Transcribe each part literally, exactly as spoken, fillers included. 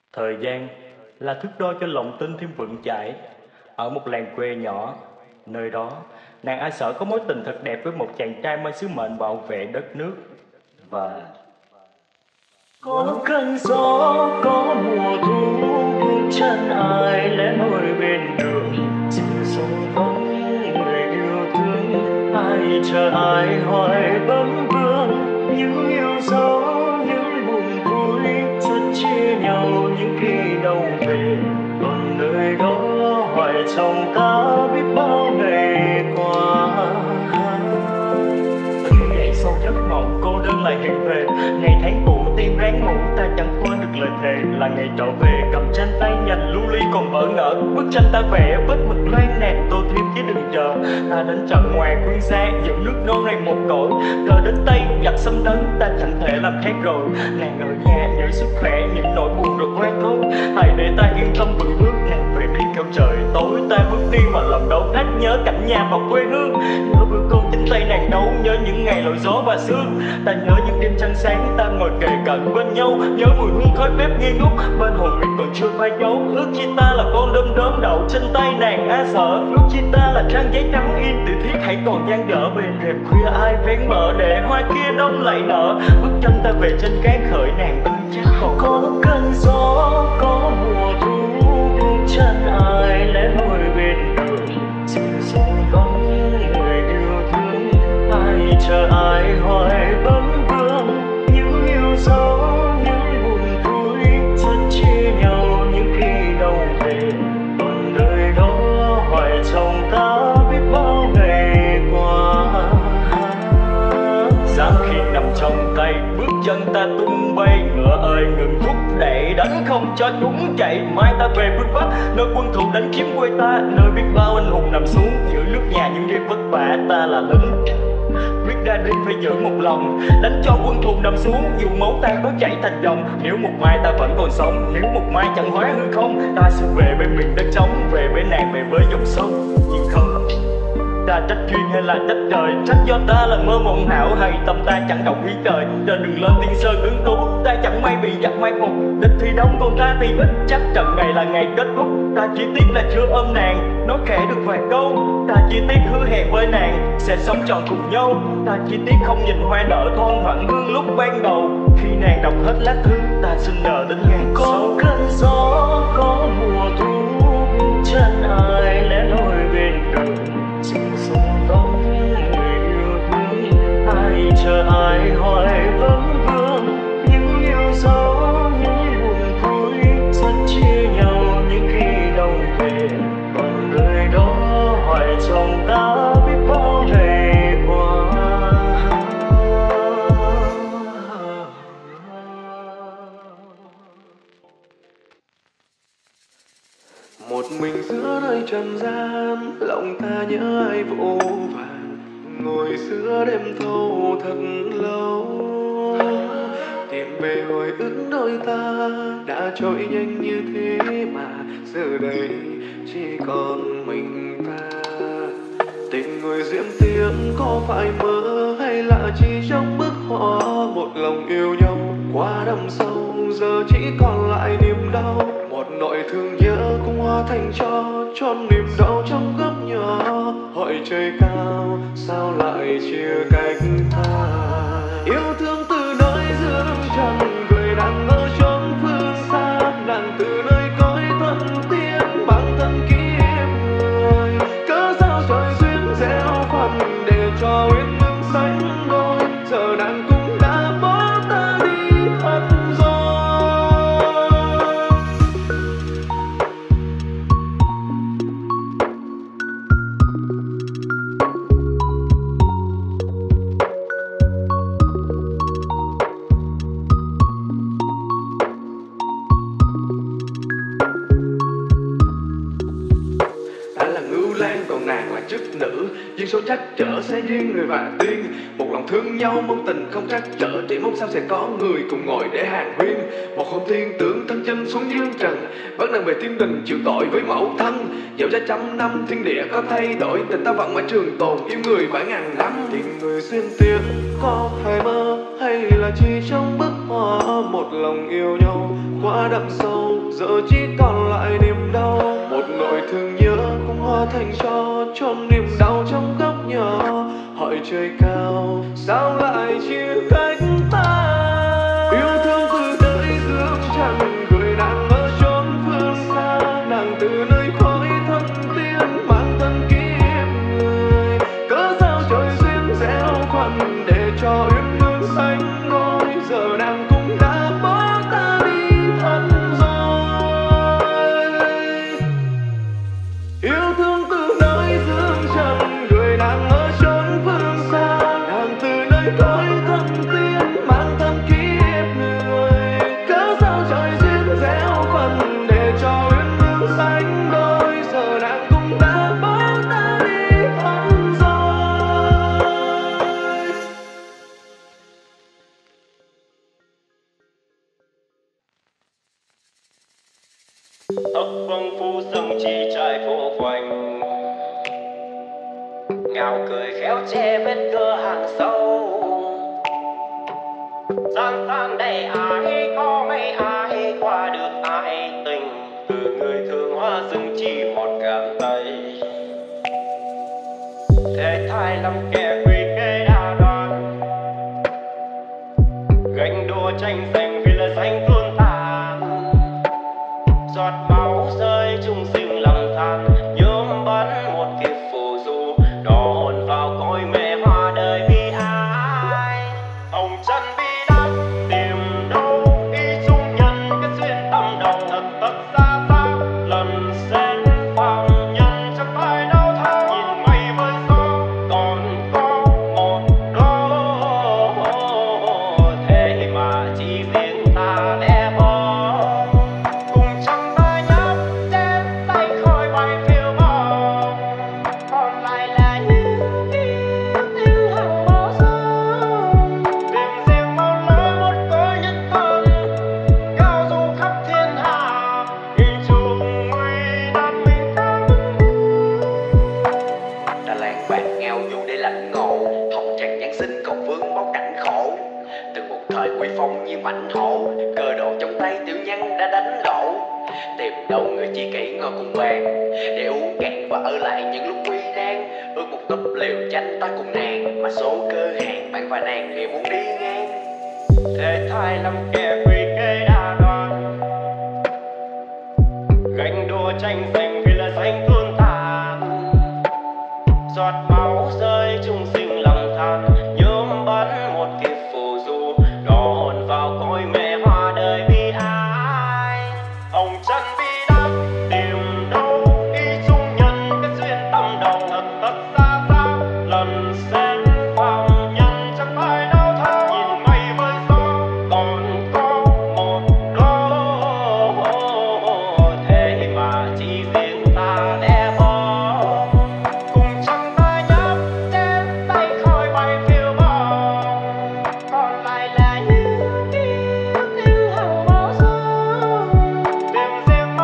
Thời gian là thước đo cho lòng tin thêm vững chãi. Ở một làng quê nhỏ, nơi đó, nàng A Sở có mối tình thật đẹp với một chàng trai mang sứ mệnh bảo vệ đất nước. Và có cơn gió, có mùa thu, bước chân ai lẽ loi bên đường, dịu dàng vắng người yêu thương, ai chờ ai hỏi bâng vương, những yêu dấu, những buồn vui, rất chia nhau những khi đâu về, còn nơi đó hoài trong ta biết bao ngày qua. Từng dậy sau giấc mộng cô đơn lại hiện về, ngày tháng tụ tim ráng ngủ ta chẳng quên được lời thề, là ngày trở về cầm tranh tay nhành lưu ly còn vỡ nợ, bức tranh ta vẽ vết mực loang nạt tô thêm chứ đừng chờ, ta đến trận ngoài phương xa giữ nước non này một cõi, cờ đến tay giặc xâm lấn ta chẳng thể làm khác rồi, nàng ở nhà nhớ sức khỏe những nỗi buồn rồi quen thôi, hãy để ta yên tâm vững bước, nàng về đi theo trời tối ta bước đi mà lòng đau thắt nhớ cảnh nhà và quê hương, nhớ bữa cơm chính tay nàng nấu, nhớ những ngày lội gió và sương, ta nhớ những đêm trăng sáng ta ngồi kề cận bên nhau, nhớ mùi hương khói bếp nghi ngút bên hồn mình còn chưa phai dấu, ước chi ta là con đom đóm đậu trên tay nàng A Sở, ước chi ta là trang giấy trắng in từ thiết hãy còn dang dở bên rèm khuya ai vén mở để hoa kia đông lại nở, bước chân ta về trên cát khởi nàng ưng chắc còn có cơn gió có mùa thu, bước chân ai lẽ loi bên đường, dịu dàng vắng người yêu thương, ai chờ ai hỏi bâng vương, những yêu dấu những buồn vui rất chia nhau những khi đâu về, còn nơi đó hoài trong ta biết bao ngày qua. Dáng khi nằm trong tay bước chân ta tung bay, ngựa ơi ngừng thúc đẩy đánh không cho chúng chạy, mai ta về phương Bắc nơi quân thù đánh chiếm quê ta, nơi biết bao anh hùng nằm xuống giữ nước nhà những đêm vất vả, ta là lính quyết ra đi phải giữ một lòng, đánh cho quân thù nằm xuống dù máu ta có chảy thành dòng, nếu một mai ta vẫn còn sống, nếu một mai chẳng hóa hư không, ta sẽ về bên miền đất trống, về bên nàng về với dòng sông, nhưng không ta trách duyên hay là trách trời, trách do ta là mơ mộng hão hay tâm ta chẳng đọc ý trời, trời đừng lên tiên sơn ứng tú, ta chẳng may bị giặc mai phục, địch thì đông còn ta thì ít, chắc trận này là ngày kết thúc, ta chỉ tiếc là chưa ôm nàng, nói khẽ được vài câu, ta chỉ tiếc hứa hẹn với nàng sẽ sống trọn cùng nhau, ta chỉ tiếc không nhìn hoa nở thon thoảng hương lúc ban đầu, khi nàng đọc hết lá thư ta xin nhờ đến ngàn có cơn gió có mùa thu, chân ai lẽ loi bên đường, dịu dàng vắng người yêu thương, ai chờ ai hỏi vấn vương, những yêu dấu những buồn vui rất chia nhau những khi đâu về, còn nơi đó hoài trong ta biết bao ngày qua. Một mình giữa nơi trần gian, lòng ta nhớ ai vô vàn, ngồi giữa đêm thâu thật lâu, tìm về hồi ức đôi ta đã trôi nhanh như thế mà giờ đây chỉ còn mình ta. Tình người diễm tiếng có phải mơ hay là chỉ trong bức họa, một lòng yêu nhau qua đâm sâu giờ chỉ còn lại niềm đau, một nỗi thương nhớ cũng hóa thành cho tròn niềm đau trong góc nhỏ, hỏi trời cao sao lại chia cách ta, yêu thương từ nơi giữa trần người đang ở chốn phương xa, nàng từ nơi cõi thân tiên bản thân kiếp người, cớ sao trời duyên gieo phần để cho uyên ương sánh đôi, giờ nàng cũng đã bỏ ta đi thật rồi. Còn nàng là chức nữ, duyên số trắc trở sẽ duyên người và tiên, một lòng thương nhau mong tình không trắc trở, chỉ mong sao sẽ có người cùng ngồi để hàn huyên, một hôm thiên tướng thân chân xuống dương trần, bắt nàng về thiên đình chịu tội với mẫu thân, dẫu cho trăm năm thiên địa có thay đổi, tình ta vẫn mãi trường tồn, yêu người mãi ngàn năm. Tình người xuyên tiếc có phải mơ hay là chỉ trong bức họa, một lòng yêu nhau qua đậm sâu giờ chỉ còn lại niềm đau. Một nỗi thương nhớ cũng hóa thành tro, chôn niềm đau trong góc nhỏ. Hỏi trời cao sao lại chia cách ta. Yêu thương từ nơi dương trần gửi nàng ở chốn phương xa. Nàng từ nơi khói thân tiên mang thân kiếp người. Cớ sao trời duyên gieo phần để cho uyên ương xanh ngôi. Giờ nàng cũng đã bỏ ta đi thân rồi. Yêu thương từ nơi dương trần gửi nàng ở chốn phương xa. Nàng từ nơi khói thân tiên mang thân kiếp người. Cớ sao trời duyên gieo phần để cho uyên ương xanh đôi. Giờ nàng cũng đã bỏ ta đi thân rồi. Ấp vâng phu rừng chỉ trải phố quanh, ngào cười khéo che vết cơ hàng sâu. Gian gian đầy ai có mấy ai qua được ai tình. Từ người thương hoa rừng chỉ một cảm tay. Thế thai lắm kẻ quy kế đa đoan, ganh đua tranh giành vì là danh thương tàn. Giọt máu rơi chung sinh lặng than, nhuốm bắn một kiếp phù du, đỏ hồn vào cõi mẹ hoa đời bi ai. Hồng trần bi đắm tìm đâu ý chung nhân, cái duyên tâm đầu thật tất xa xa. Lần xen phàm nhân chẳng phải đau thương, nhìn mây với gió còn có một đôi. Thế mà chỉ riêng ta lẻ bóng. Mảnh hổ cơ đồ trong tay tiểu nhân đã đánh đổ. Tìm đâu người chi kỷ ngồi cùng bàn để uống cạn và ở lại những lúc nguy nan. Ước một túp liều tranh ta cùng nàng, mà số cơ hẹn bạn và nàng thì muốn đi ngang. Thế thai lắm kẻ quy kế đa đoan, ganh đua tranh giành vì là danh thương tàn. Giọt máu rơi chung sinh lặng than, nhuốm bắn một kiếp phù du, đỏ hồn vào cõi mẹ hoa đời bi ai. Hồng trần bi đắm tìm đâu ý chung nhân, cái duyên tâm đầu thật tất xa xa. Lần xen phàm nhân chẳng phải đau thương, nhìn mây với gió còn có một đôi. Thế mà chỉ riêng ta lẻ bóng, cùng chẳng ta nhấp trên tay khói bay phiêu bồng. Còn lại là những ký ức yêu hằng bao giờ, tìm riêng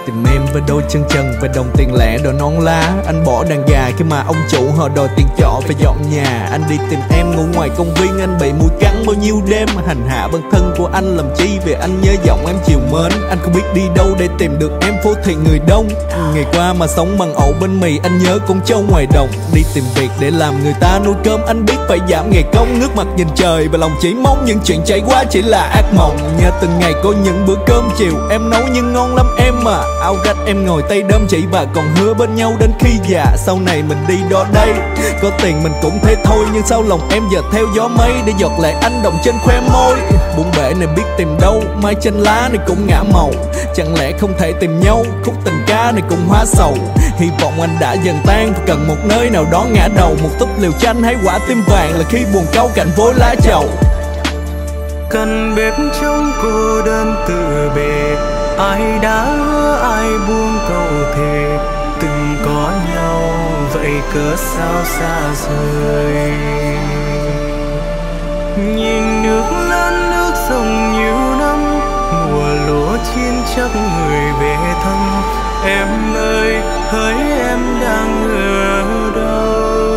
tìm em với đôi chân trần và đồng tiền lẻ đòi nón lá. Anh bỏ đàn gà khi mà ông chủ họ đòi tiền trọ phải dọn nhà. Anh đi tìm em ngủ ngoài công viên, anh bị muỗi cắn bao nhiêu đêm. Hành hạ bản thân của anh làm chi vì anh nhớ giọng em chiều mến. Anh không biết đi đâu để tìm được em, phố thị người đông. Ngày qua mà sống bằng ổ bánh mì, anh nhớ con trâu ngoài đồng. Đi tìm việc để làm người ta nuôi cơm, anh biết phải giảm ngày công. Ngước mặt nhìn trời và lòng chỉ mong những chuyện trải qua chỉ là ác mộng. Nhớ từng ngày có những bữa cơm chiều em nấu nhưng ngon lắm em à. Áo rách em ngồi tay đơm chỉ và còn hứa bên nhau đến khi già. Sau này mình đi đó đây, có tiền mình cũng thế thôi. Nhưng sau lòng em giờ theo gió mây, để giọt lệ anh đọng trên khoe môi. Buồn bể này biết tìm đâu, mai trên lá này cũng ngã màu. Chẳng lẽ không thể tìm nhau, khúc tình ca này cũng hóa sầu. Hy vọng anh đã dần tan, cần một nơi nào đó ngã đầu. Một túp liều chanh hay quả tim vàng là khi buồn câu cạnh vối lá trầu. Cần biết trong cô đơn từ biệt, ai đã hứa ai buông câu thề. Từng có nhau vậy cớ sao xa rời. Nhìn nước lớn nước sông nhiều năm, mùa lúa chín chắc người về thăm. Em ơi hỡi em đang ở đâu?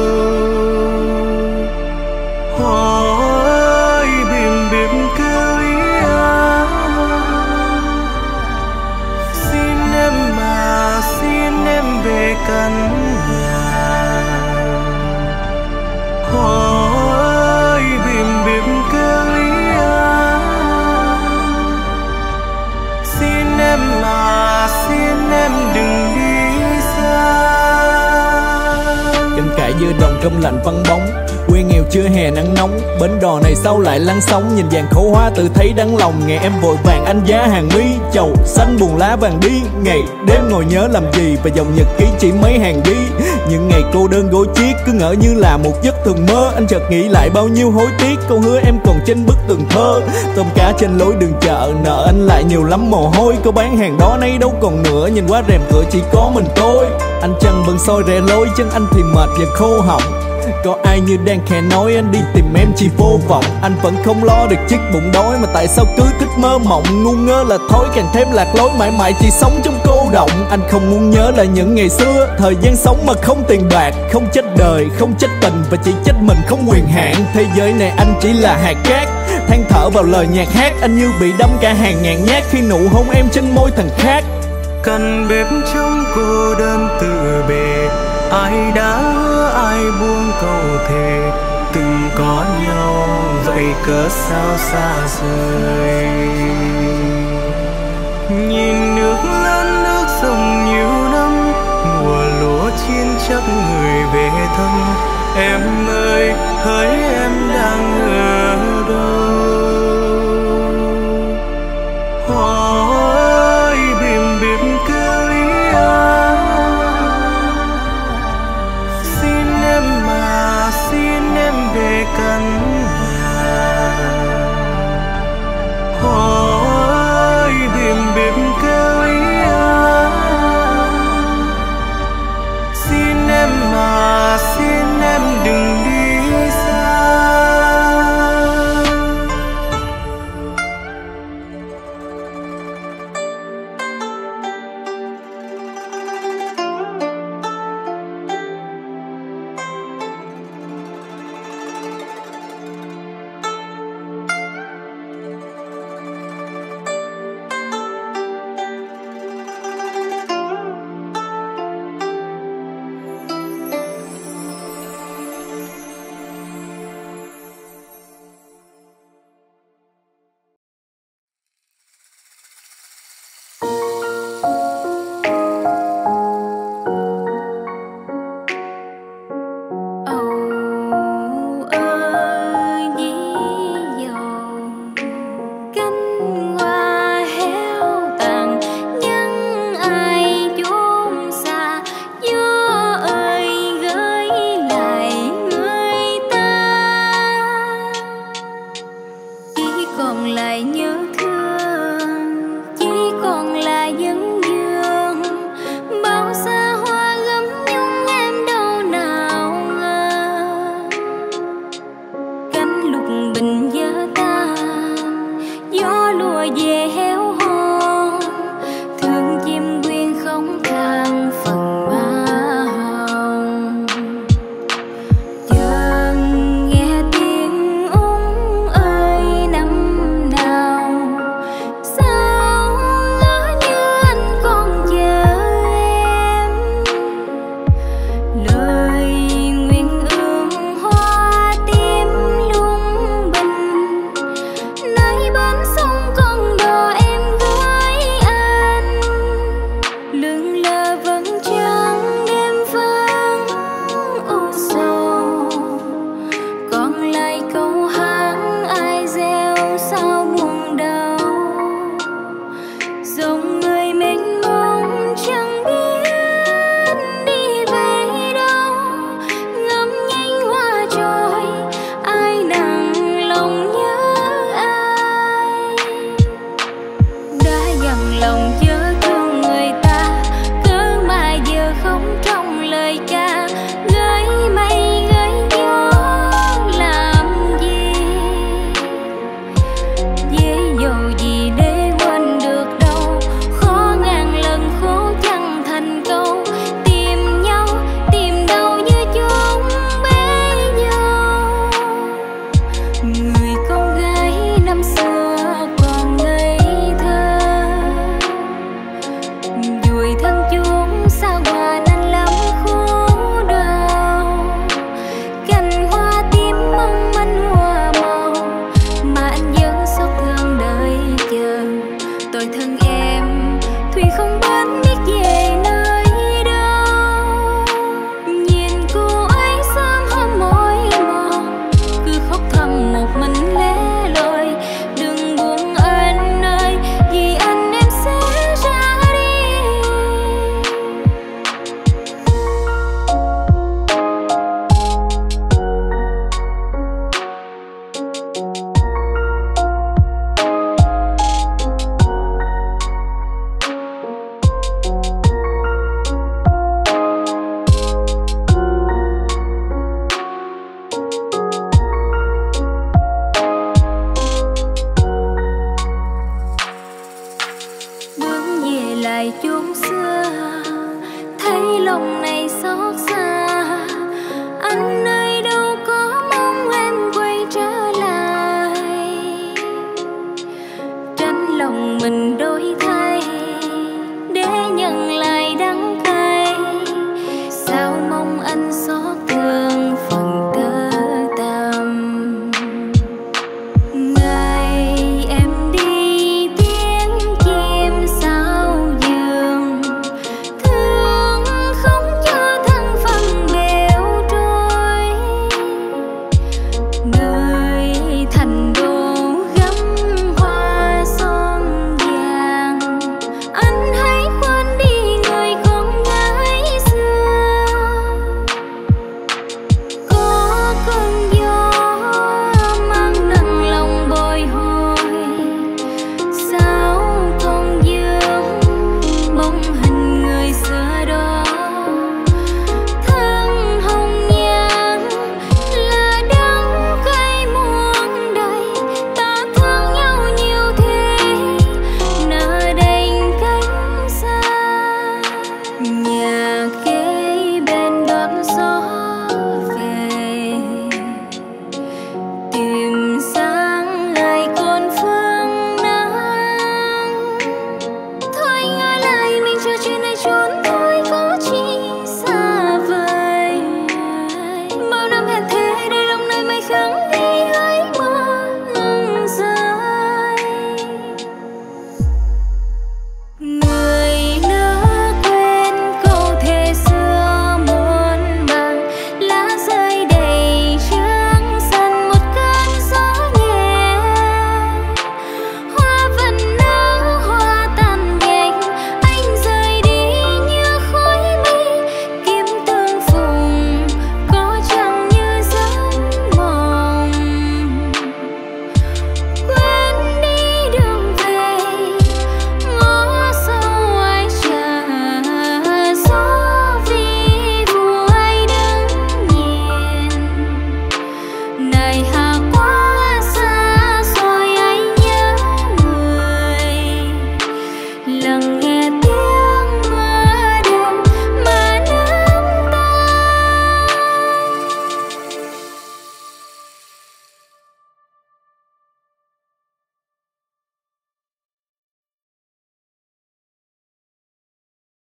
Hỏi bìm bìm kêu ý à. Xin em mà xin em về căn nhà. Hỏi bìm bìm kêu ý à. Xin em mà xin em đừng đi xa. Canh cải giữa đồng trong lạnh vắng bóng, quê nghèo chưa hè nắng nóng. Bến đò này sau lại lắng sóng, nhìn vàng khổ hoa tự thấy đắng lòng. Ngày em vội vàng anh giá hàng mi, chầu xanh buồn lá vàng đi. Ngày đêm ngồi nhớ làm gì, và dòng nhật ký chỉ mấy hàng ghi. Những ngày cô đơn gối chiếc cứ ngỡ như là một giấc thường mơ. Anh chợt nghĩ lại bao nhiêu hối tiếc, câu hứa em còn trên bức tường thơ. Tôm cá trên lối đường chợ, nợ anh lại nhiều lắm mồ hôi. Cô bán hàng đó nay đâu còn nữa, nhìn qua rèm cửa chỉ có mình tôi. Anh chân bận soi rẽ lối, chân anh thì mệt và khô họng. Có ai như đang khẽ nói anh đi tìm em chỉ vô vọng. Anh vẫn không lo được chiếc bụng đói, mà tại sao cứ thích mơ mộng. Ngu ngơ là thói càng thêm lạc lối, mãi mãi chỉ sống trong cô động. Anh không muốn nhớ lại những ngày xưa, thời gian sống mà không tiền bạc. Không trách đời, không trách tình, và chỉ trách mình không quyền hạn. Thế giới này anh chỉ là hạt cát, than thở vào lời nhạc hát. Anh như bị đâm cả hàng ngàn nhát khi nụ hôn em trên môi thằng khác. Cần biết trong cô đơn từ biệt, ai đã hứa ai buông câu thề. Từng có nhau vậy cớ sao xa rời. Nhìn nước lớn nước sông nhiều năm, mùa lúa chín chắc người về thăm. Em ơi hỡi em đang